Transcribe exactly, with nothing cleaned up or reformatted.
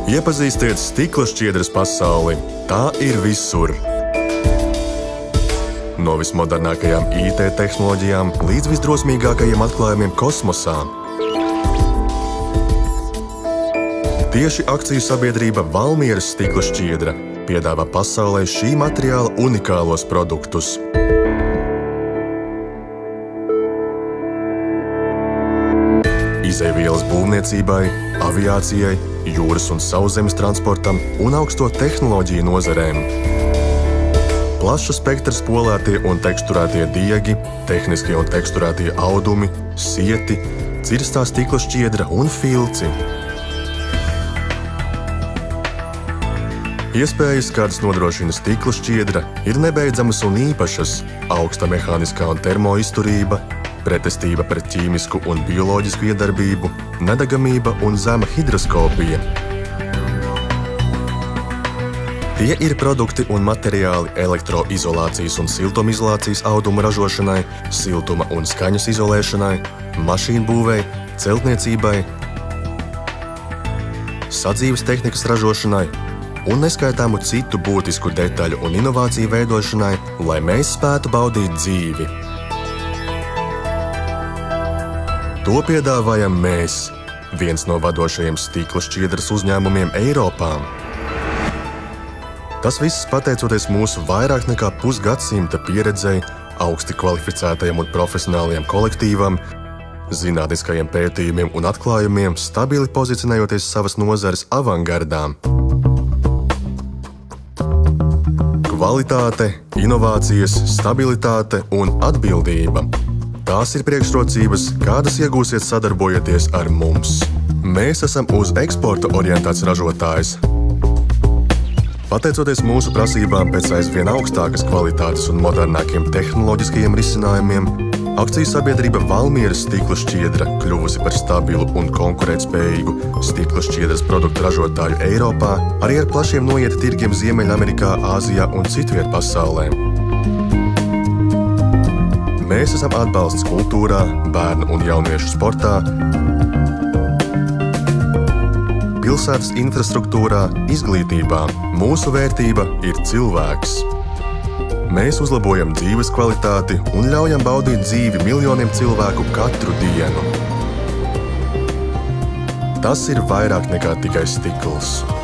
Iepazīstiet stikla šķiedras pasauli. Tā ir visur. No vismodernākajām I T tehnoloģijām līdz visdrosmīgākajiem atklājumiem kosmosā. Tieši akciju sabiedrība Valmieras stikla šķiedra piedāvā pasaulē šī materiāla unikālos produktus. Izejvielas būvniecībai, aviācijai, jūras un sauszemes transportam un augsto tehnoloģiju nozarēm. Plaša spektra spolētie un teksturētie diegi, tehniskie un teksturētie audumi, sieti, cirstā stikla šķiedra un filci. Iespējas, kādas nodrošina stikla šķiedra, ir nebeidzamas un īpašas – augsta mehāniskā un termoizturība, pretestība pret ķīmisku un bioloģisku iedarbību, nedegamība un zema hidroskopija. Tie ir produkti un materiāli elektroizolācijas un siltumizolācijas audumu ražošanai, siltuma un skaņas izolēšanai, mašīnbūvei, celtniecībai, sadzīves tehnikas ražošanai un neskaitāmu citu būtisku detaļu un inovāciju veidošanai, lai mēs spētu baudīt dzīvi. To piedāvājam mēs, viens no vadošajiem stikla šķiedras uzņēmumiem Eiropā. Tas viss pateicoties mūsu vairāk nekā pusgadsimta pieredzei, augsti kvalificētajam un profesionālajam kolektīvam, zinātniskajiem pētījumiem un atklājumiem, stabili pozicionējoties savas nozares avangardā. Kvalitāte, inovācijas, stabilitāte un atbildība. Tās ir priekšrocības, kādas iegūsiet sadarbojoties ar mums. Mēs esam uz eksporta orientēts ražotājs. Pateicoties mūsu prasībām pēc aizvien augstākas kvalitātes un modernākiem tehnoloģiskajiem risinājumiem, akciju sabiedrība Valmieras stikla šķiedra kļuvusi par stabilu un konkurētspējīgu stikla šķiedras produktu ražotāju Eiropā, arī ar plašiem noieta tirgiem Ziemeļamerikā, Āzijā un citviet pasaulē. Mēs esam atbalsts kultūrā, bērnu un jauniešu sportā, pilsētas infrastruktūrā, izglītībā. Mūsu vērtība ir cilvēks. Mēs uzlabojam dzīves kvalitāti un ļaujam baudīt dzīvi miljoniem cilvēku katru dienu. Tas ir vairāk nekā tikai stikls.